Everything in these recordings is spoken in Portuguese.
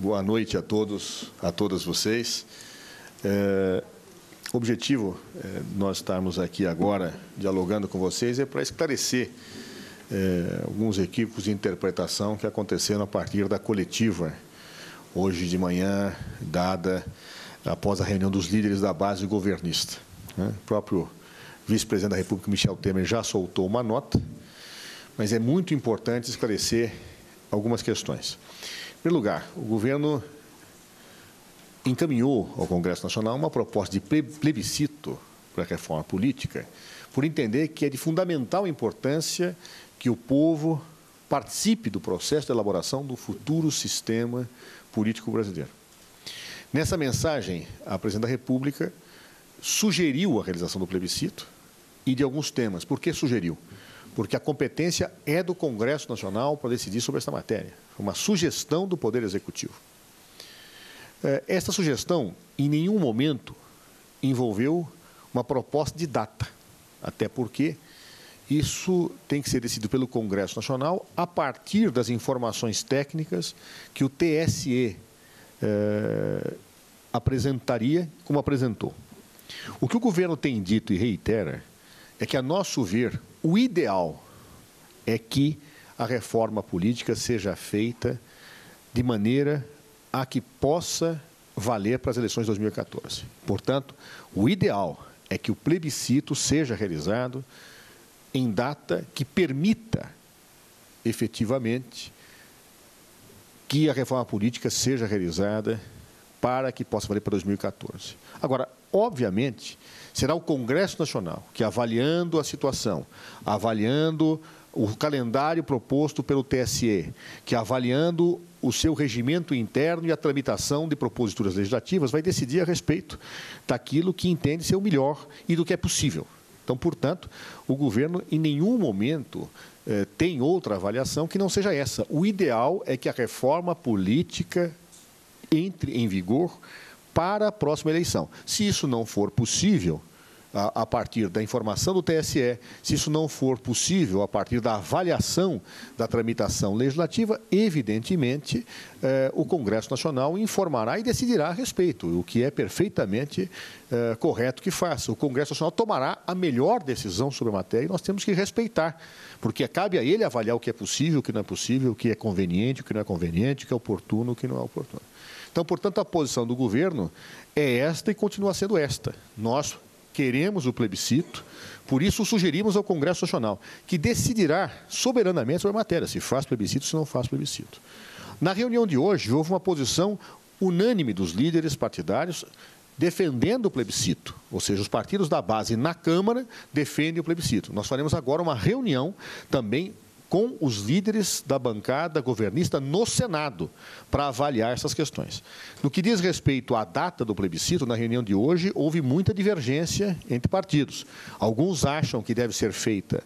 Boa noite a todos, a todas vocês. O objetivo de nós estarmos aqui agora dialogando com vocês é para esclarecer alguns equívocos de interpretação que aconteceram a partir da coletiva hoje de manhã, dada após a reunião dos líderes da base governista. O próprio vice-presidente da República, Michel Temer, já soltou uma nota, mas é muito importante esclarecer algumas questões. Em primeiro lugar, o governo encaminhou ao Congresso Nacional uma proposta de plebiscito para a reforma política, por entender que é de fundamental importância que o povo participe do processo de elaboração do futuro sistema político brasileiro. Nessa mensagem, a Presidente da República sugeriu a realização do plebiscito e de alguns temas. Por que sugeriu? Porque a competência é do Congresso Nacional para decidir sobre esta matéria. Foi uma sugestão do Poder Executivo. Esta sugestão, em nenhum momento, envolveu uma proposta de data, até porque isso tem que ser decidido pelo Congresso Nacional a partir das informações técnicas que o TSE apresentaria, como apresentou. O que o governo tem dito e reitera é que, a nosso ver, o ideal é que a reforma política seja feita de maneira a que possa valer para as eleições de 2014. Portanto, o ideal é que o plebiscito seja realizado em data que permita, efetivamente, que a reforma política seja realizada para que possa valer para 2014. Agora, obviamente, será o Congresso Nacional que, avaliando a situação, avaliando o calendário proposto pelo TSE, que, avaliando o seu regimento interno e a tramitação de proposituras legislativas, vai decidir a respeito daquilo que entende ser o melhor e do que é possível. Então, portanto, o governo, em nenhum momento, tem outra avaliação que não seja essa. O ideal é que a reforma política entre em vigor para a próxima eleição. Se isso não for possível, a partir da informação do TSE, se isso não for possível a partir da avaliação da tramitação legislativa, evidentemente, o Congresso Nacional informará e decidirá a respeito, o que é perfeitamente correto que faça. O Congresso Nacional tomará a melhor decisão sobre a matéria e nós temos que respeitar, porque cabe a ele avaliar o que é possível, o que não é possível, o que é conveniente, o que não é conveniente, o que é oportuno, o que não é oportuno. Então, portanto, a posição do governo é esta e continua sendo esta. Nós queremos o plebiscito, por isso sugerimos ao Congresso Nacional, que decidirá soberanamente sobre a matéria, se faz plebiscito, se não faz plebiscito. Na reunião de hoje, houve uma posição unânime dos líderes partidários defendendo o plebiscito, ou seja, os partidos da base na Câmara defendem o plebiscito. Nós faremos agora uma reunião também com os líderes da bancada governista no Senado, para avaliar essas questões. No que diz respeito à data do plebiscito, na reunião de hoje, houve muita divergência entre partidos. Alguns acham que deve ser feita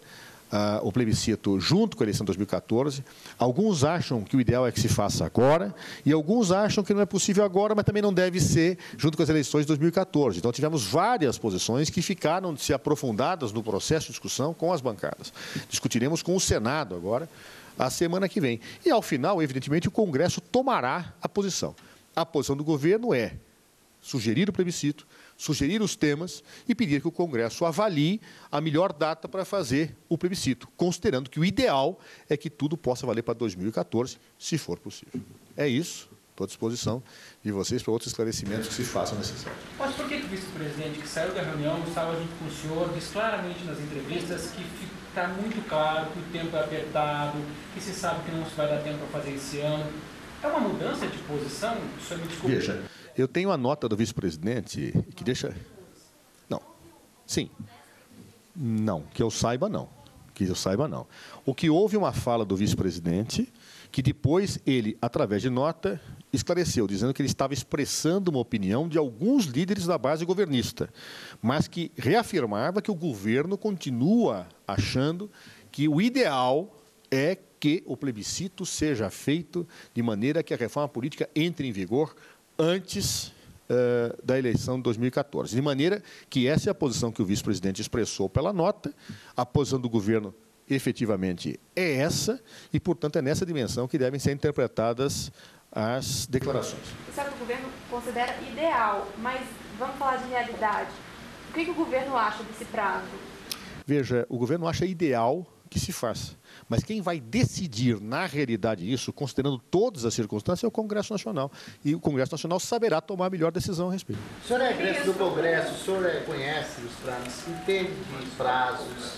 o plebiscito junto com a eleição de 2014, alguns acham que o ideal é que se faça agora, e alguns acham que não é possível agora, mas também não deve ser junto com as eleições de 2014. Então, tivemos várias posições que ficaram se aprofundadas no processo de discussão com as bancadas. Discutiremos com o Senado agora, a semana que vem. E, ao final, evidentemente, o Congresso tomará a posição. A posição do governo é sugerir o plebiscito, sugerir os temas e pedir que o Congresso avalie a melhor data para fazer o plebiscito, considerando que o ideal é que tudo possa valer para 2014, se for possível. É isso. Estou à disposição de vocês para outros esclarecimentos que se façam necessários. Mas por que o vice-presidente que saiu da reunião, estava junto com o senhor, diz claramente nas entrevistas que está muito claro que o tempo é apertado, que se sabe que não se vai dar tempo para fazer esse ano? É uma mudança de posição? O senhor me desculpe. Veja, eu tenho a nota do vice-presidente que deixa... Não. Sim. Não. Que eu saiba, não. Que eu saiba, não. O que houve uma fala do vice-presidente que depois ele, através de nota, esclareceu, dizendo que ele estava expressando uma opinião de alguns líderes da base governista, mas que reafirmava que o governo continua achando que o ideal é que o plebiscito seja feito de maneira que a reforma política entre em vigor antes da eleição de 2014. De maneira que essa é a posição que o vice-presidente expressou pela nota, a posição do governo efetivamente é essa e, portanto, é nessa dimensão que devem ser interpretadas as declarações. Sabe que o governo considera ideal, mas vamos falar de realidade. O que o governo acha desse prazo? Veja, o governo acha ideal que se faça, mas quem vai decidir na realidade isso, considerando todas as circunstâncias, é o Congresso Nacional. E o Congresso Nacional saberá tomar a melhor decisão a respeito. O senhor é egresso do Congresso, o senhor conhece os trâmites, entende de prazos,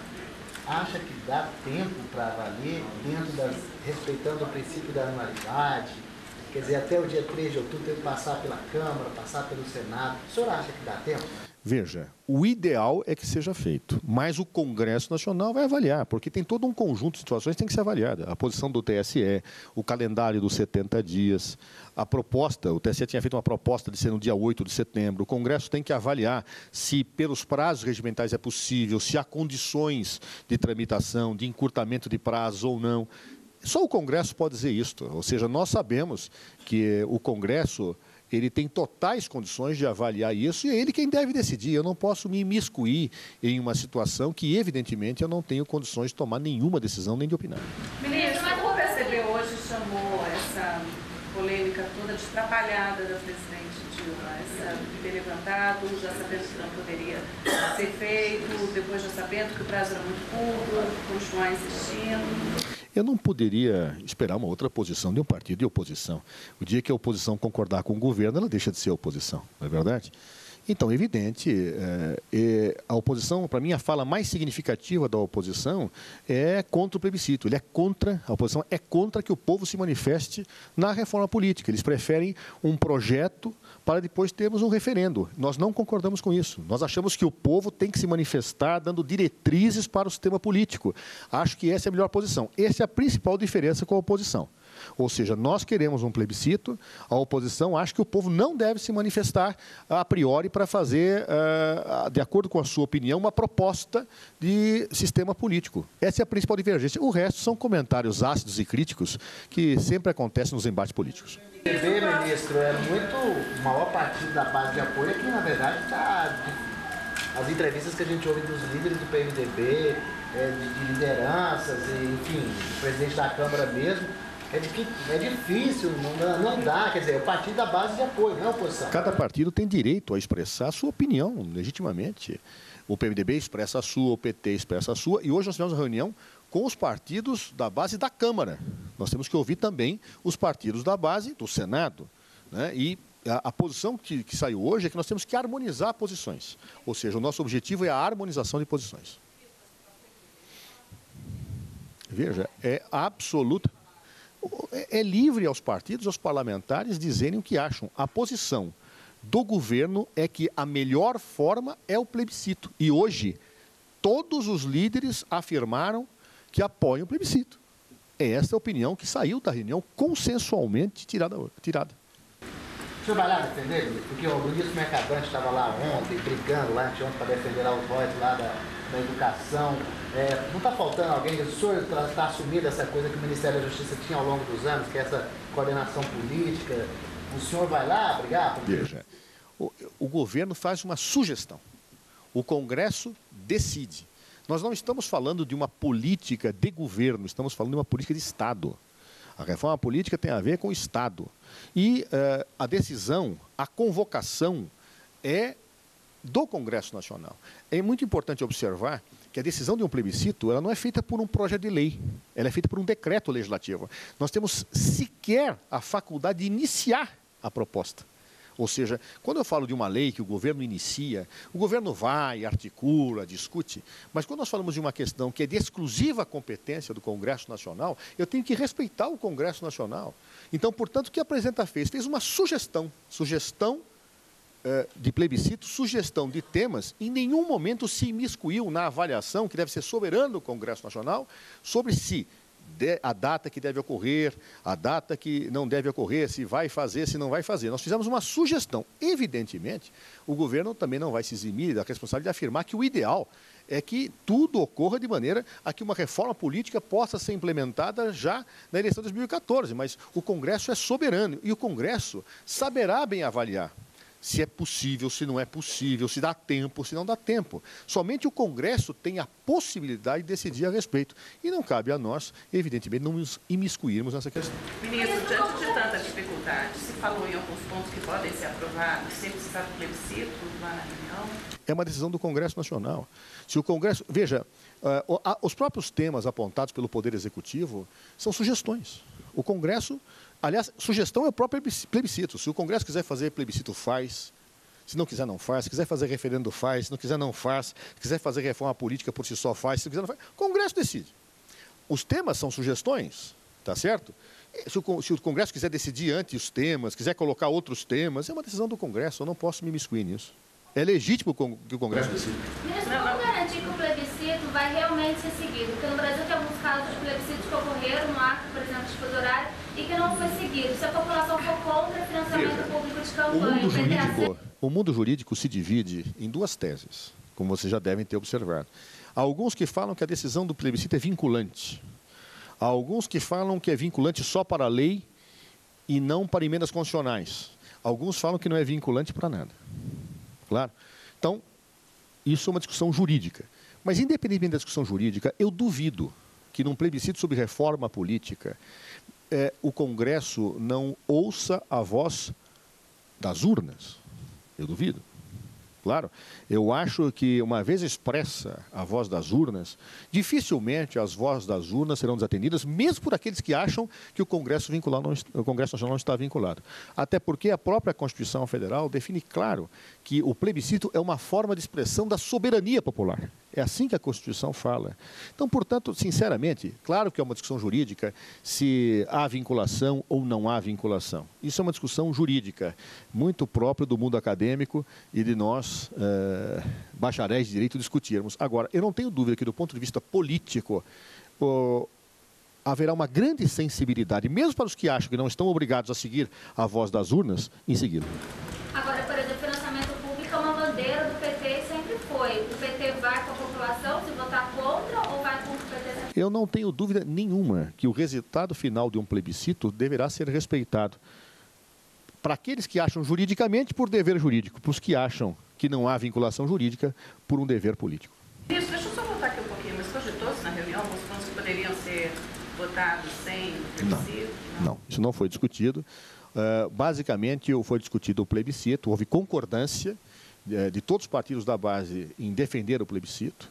acha que dá tempo para valer, respeitando o princípio da anualidade, quer dizer, até o dia 3 de outubro tem que passar pela Câmara, passar pelo Senado, o senhor acha que dá tempo? Veja, o ideal é que seja feito, mas o Congresso Nacional vai avaliar, porque tem todo um conjunto de situações que tem que ser avaliada. A posição do TSE, o calendário dos 70 dias, a proposta, o TSE tinha feito uma proposta de ser no dia 8 de setembro, o Congresso tem que avaliar se pelos prazos regimentais é possível, se há condições de tramitação, de encurtamento de prazos ou não. Só o Congresso pode dizer isto, ou seja, nós sabemos que o Congresso ele tem totais condições de avaliar isso e é ele quem deve decidir. Eu não posso me imiscuir em uma situação que, evidentemente, eu não tenho condições de tomar nenhuma decisão nem de opinar. Ministro, mas como o PCB hoje chamou essa polêmica toda de atrapalhada da presidente Dilma, essa de ter levantado, já sabendo que não poderia ser feito, depois já sabendo que o prazo era muito curto, continuar insistindo? Eu não poderia esperar uma outra posição de um partido de oposição. O dia que a oposição concordar com o governo, ela deixa de ser oposição, não é verdade? Então, é evidente, a oposição, para mim, a fala mais significativa da oposição é contra o plebiscito. A oposição é contra que o povo se manifeste na reforma política. Eles preferem um projeto para depois termos um referendo. Nós não concordamos com isso. Nós achamos que o povo tem que se manifestar dando diretrizes para o sistema político. Acho que essa é a melhor posição. Essa é a principal diferença com a oposição. Ou seja, nós queremos um plebiscito, a oposição acha que o povo não deve se manifestar a priori para fazer, de acordo com a sua opinião, uma proposta de sistema político. Essa é a principal divergência. O resto são comentários ácidos e críticos que sempre acontecem nos embates políticos. O PMDB, ministro, é muito o maior partido da base de apoio, é que, na verdade, está... As entrevistas que a gente ouve dos líderes do PMDB, de lideranças, enfim, do presidente da Câmara mesmo, é difícil, não dá, quer dizer, é o partido da base de apoio, não é a oposição. Cada partido tem direito a expressar a sua opinião, legitimamente. O PMDB expressa a sua, o PT expressa a sua, e hoje nós tivemos uma reunião com os partidos da base da Câmara. Nós temos que ouvir também os partidos da base do Senado, né? E a posição que saiu hoje é que nós temos que harmonizar posições, ou seja, o nosso objetivo é a harmonização de posições. Veja, é absoluta... É livre aos partidos, aos parlamentares dizerem o que acham. A posição do governo é que a melhor forma é o plebiscito. E hoje, todos os líderes afirmaram que apoiam o plebiscito. É essa a opinião que saiu da reunião consensualmente tirada. O senhor vai lá defender? Porque o ministro Mercadante estava lá ontem, brigando lá anteontem para defender lá os votos lá da educação. Não está faltando alguém? O senhor está assumindo essa coisa que o Ministério da Justiça tinha ao longo dos anos, que é essa coordenação política. O senhor vai lá brigar? Veja, o governo faz uma sugestão. O Congresso decide. Nós não estamos falando de uma política de governo, estamos falando de uma política de Estado. A reforma política tem a ver com o Estado. E a decisão, a convocação é do Congresso Nacional. É muito importante observar que a decisão de um plebiscito ela não é feita por um projeto de lei, ela é feita por um decreto legislativo. Nós temos sequer a faculdade de iniciar a proposta. Ou seja, quando eu falo de uma lei que o governo inicia, o governo vai, articula, discute, mas quando nós falamos de uma questão que é de exclusiva competência do Congresso Nacional, eu tenho que respeitar o Congresso Nacional. Então, portanto, o que a presidenta fez? Fez uma sugestão de plebiscito, sugestão de temas, em nenhum momento se imiscuiu na avaliação, que deve ser soberana do Congresso Nacional, sobre se a data que deve ocorrer, a data que não deve ocorrer, se vai fazer, se não vai fazer. Nós fizemos uma sugestão. Evidentemente, o governo também não vai se eximir da responsabilidade de afirmar que o ideal é que tudo ocorra de maneira a que uma reforma política possa ser implementada já na eleição de 2014, mas o Congresso é soberano e o Congresso saberá bem avaliar se é possível, se não é possível, se dá tempo, se não dá tempo. Somente o Congresso tem a possibilidade de decidir a respeito. E não cabe a nós, evidentemente, não nos imiscuirmos nessa questão. Ministro, diante de tanta dificuldade, se falou em alguns pontos que podem ser aprovados, sem precisar do plebiscito lá na reunião? É uma decisão do Congresso Nacional. Se o Congresso... Veja, os próprios temas apontados pelo Poder Executivo são sugestões. O Congresso... Aliás, sugestão é o próprio plebiscito. Se o Congresso quiser fazer plebiscito, faz. Se não quiser, não faz. Se quiser fazer referendo, faz. Se não quiser, não faz. Se quiser fazer reforma política por si só, faz. Se não quiser, não faz. O Congresso decide. Os temas são sugestões, tá certo? Se o Congresso quiser decidir antes os temas, quiser colocar outros temas, é uma decisão do Congresso. Eu não posso me imiscuir nisso. É legítimo que o Congresso decida. Ministro, como garantir que o plebiscito vai realmente ser seguido? Porque no Brasil tem alguns casos de plebiscitos que ocorreram no ato, por exemplo, de fuso horário, e que não foi seguido. Se a população for contra o financiamento público de campanha... O mundo jurídico se divide em duas teses, como vocês já devem ter observado. Há alguns que falam que a decisão do plebiscito é vinculante. Há alguns que falam que é vinculante só para a lei e não para emendas constitucionais. Alguns falam que não é vinculante para nada. Claro? Então, isso é uma discussão jurídica. Mas, independentemente da discussão jurídica, eu duvido que num plebiscito sobre reforma política, o Congresso não ouça a voz das urnas. Eu duvido. Claro, eu acho que, uma vez expressa a voz das urnas, dificilmente as vozes das urnas serão desatendidas, mesmo por aqueles que acham que o Congresso Nacional não está vinculado. Até porque a própria Constituição Federal define claro que o plebiscito é uma forma de expressão da soberania popular. É assim que a Constituição fala. Então, portanto, sinceramente, claro que é uma discussão jurídica se há vinculação ou não há vinculação. Isso é uma discussão jurídica, muito própria do mundo acadêmico e de nós, bacharéis de direito, discutirmos. Agora, eu não tenho dúvida que, do ponto de vista político, haverá uma grande sensibilidade, mesmo para os que acham que não estão obrigados a seguir a voz das urnas, em segui-lo. Agora, por exemplo, financiamento público é uma bandeira do PT e sempre foi. O PT vai com a população se votar contra ou vai contra o PT sempre? Eu não tenho dúvida nenhuma que o resultado final de um plebiscito deverá ser respeitado. Para aqueles que acham juridicamente, por dever jurídico. Para os que acham que não há vinculação jurídica, por um dever político. Isso, deixa eu só voltar aqui um pouquinho. Mas cogitou-se na reunião alguns pontos que poderiam ser votados sem plebiscito? Não, isso não foi discutido. Basicamente, foi discutido o plebiscito, houve concordância de todos os partidos da base em defender o plebiscito,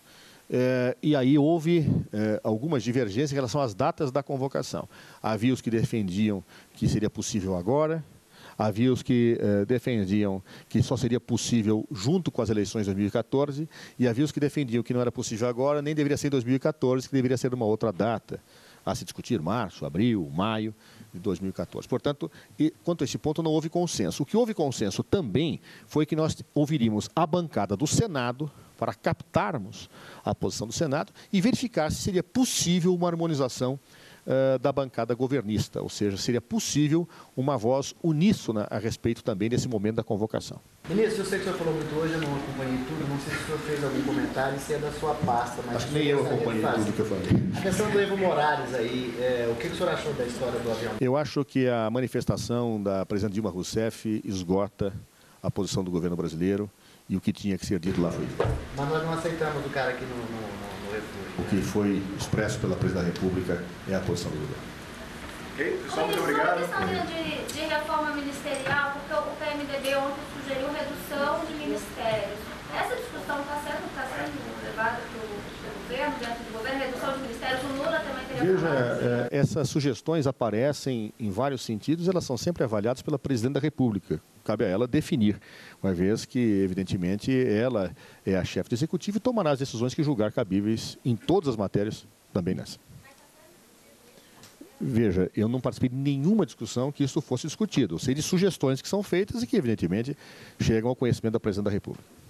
e aí houve algumas divergências em relação às datas da convocação. Havia os que defendiam que seria possível agora, havia os que defendiam que só seria possível junto com as eleições de 2014, e havia os que defendiam que não era possível agora, nem deveria ser em 2014, que deveria ser uma outra data a se discutir, março, abril, maio de 2014. Portanto, quanto a esse ponto, não houve consenso. O que houve consenso também foi que nós ouviríamos a bancada do Senado para captarmos a posição do Senado e verificar se seria possível uma harmonização da bancada governista, ou seja, seria possível uma voz uníssona a respeito também desse momento da convocação. Ministro, eu sei que o senhor falou muito hoje, eu não acompanhei tudo, não sei se o senhor fez algum comentário, se é da sua pasta, mas... Acho que nem eu acompanhei tudo que eu falei. A questão do Evo Morales aí, o que o senhor achou da história do avião? Eu acho que a manifestação da presidente Dilma Rousseff esgota a posição do governo brasileiro e o que tinha que ser dito lá foi dito. Mas nós não aceitamos o cara aqui no refúgio. O que foi expresso pela presidente da República é a posição do governo. Ok, pessoal, muito obrigado. A questão de reforma ministerial, porque o PMDB ontem sugeriu redução de ministérios. Essa discussão está sendo levada pelo governo, dentro do governo, redução de ministérios. O Lula também teria falado. Essas sugestões aparecem em vários sentidos, elas são sempre avaliadas pela presidente da República. Cabe a ela definir, uma vez que, evidentemente, ela é a chefe do executivo e tomará as decisões que julgar cabíveis em todas as matérias, também nessa. Veja, eu não participei de nenhuma discussão que isso fosse discutido. Eu sei de sugestões que são feitas e que, evidentemente, chegam ao conhecimento da presidente da República.